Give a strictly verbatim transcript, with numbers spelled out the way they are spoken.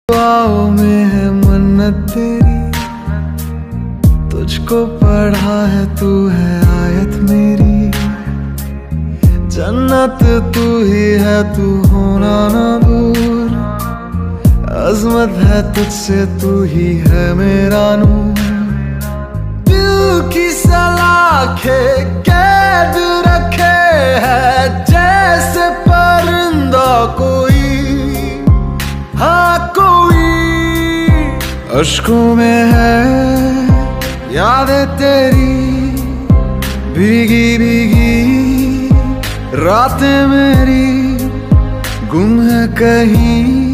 दुआओं में है मन्नत तेरी, तुझको पढ़ा है तू है आयत मेरी। जन्नत तू ही है, तू होना ना दूर। अजमत है तुझसे, तू ही है मेरा नूर। दिल की सलाखें कैद रखे है जैसे परिंदा कोई, हाँ कोई। अश्कों में है यादें तेरी, भीगी भीगी रातें मेरी गुम है कहीं।